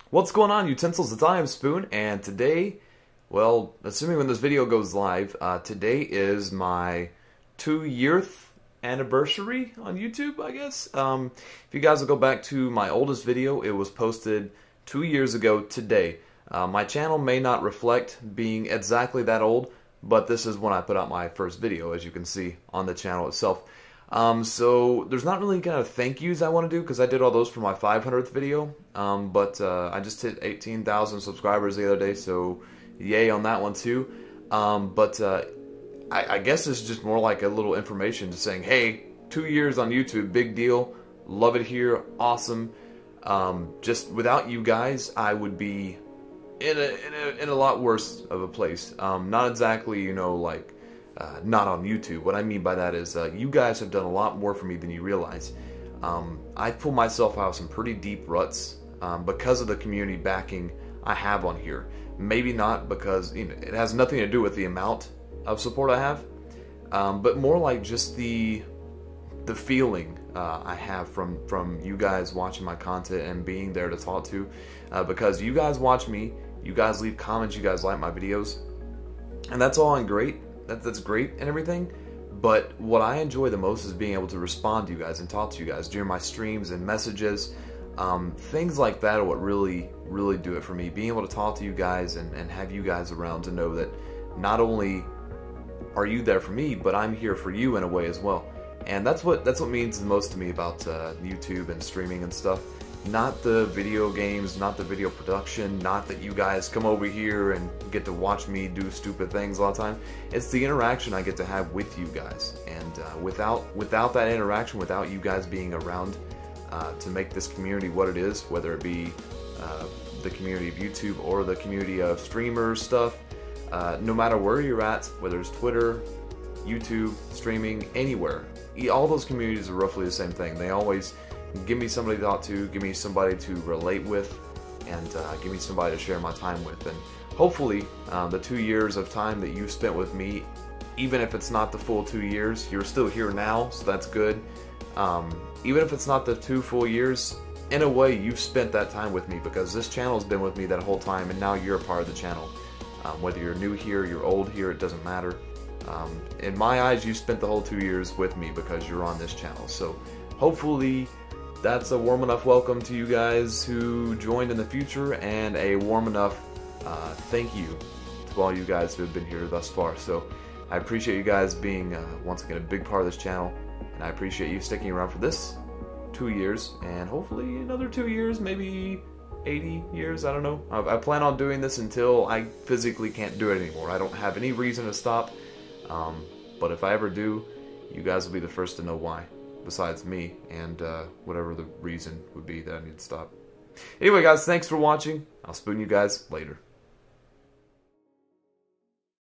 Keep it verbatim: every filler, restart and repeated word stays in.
What's going on, Utensils? It's I am Spoon, and today, well, assuming when this video goes live, uh, today is my two-yearth anniversary on YouTube, I guess. Um, if you guys will go back to my oldest video, it was posted two years ago today. Uh, my channel may not reflect being exactly that old, but this is when I put out my first video, as you can see on the channel itself. Um, so there's not really kind of thank yous I want to do because I did all those for my five hundredth video, um, but uh, I just hit eighteen thousand subscribers the other day, so yay on that one too. Um, but uh, I, I guess it's just more like a little information just saying, hey, two years on YouTube, big deal, love it here, awesome. Um, just without you guys, I would be in a, in a, in a lot worse of a place. Um, not exactly, you know, like Uh, not on YouTube. What I mean by that is uh, you guys have done a lot more for me than you realize. Um, I pull myself out of some pretty deep ruts um, because of the community backing I have on here. Maybe not because, you know, it has nothing to do with the amount of support I have, um, but more like just the the feeling uh, I have from from you guys watching my content and being there to talk to. Uh, because you guys watch me, you guys leave comments, you guys like my videos, and that's all and great. That, that's great and everything, but what I enjoy the most is being able to respond to you guys and talk to you guys during my streams and messages. Um, things like that are what really, really do it for me. Being able to talk to you guys and, and have you guys around to know that not only are you there for me, but I'm here for you in a way as well. And that's what that's what means the most to me about uh, YouTube and streaming and stuff. Not the video games, not the video production, not that you guys come over here and get to watch me do stupid things all the time. It's the interaction I get to have with you guys. And uh, without without that interaction, without you guys being around uh, to make this community what it is, whether it be uh, the community of YouTube or the community of streamers stuff, uh, no matter where you're at, whether it's Twitter, YouTube, streaming, anywhere, all those communities are roughly the same thing. They always give me somebody to talk to, give me somebody to relate with, and uh, give me somebody to share my time with. And hopefully, uh, the two years of time that you spent with me, even if it's not the full two years, you're still here now, so that's good. Um, even if it's not the two full years, in a way, you've spent that time with me because this channel's been with me that whole time, and now you're a part of the channel. Um, whether you're new here, you're old here, it doesn't matter. Um, in my eyes, you spent the whole two years with me because you're on this channel. So hopefully, that's a warm enough welcome to you guys who joined in the future, and a warm enough uh, thank you to all you guys who have been here thus far. So I appreciate you guys being uh, once again a big part of this channel, and I appreciate you sticking around for this two years, and hopefully another two years, maybe eighty years, I don't know. I, I plan on doing this until I physically can't do it anymore. I don't have any reason to stop, um, but if I ever do, you guys will be the first to know why. Besides me, and uh, whatever the reason would be that I need to stop. Anyway, guys, thanks for watching. I'll spoon you guys later.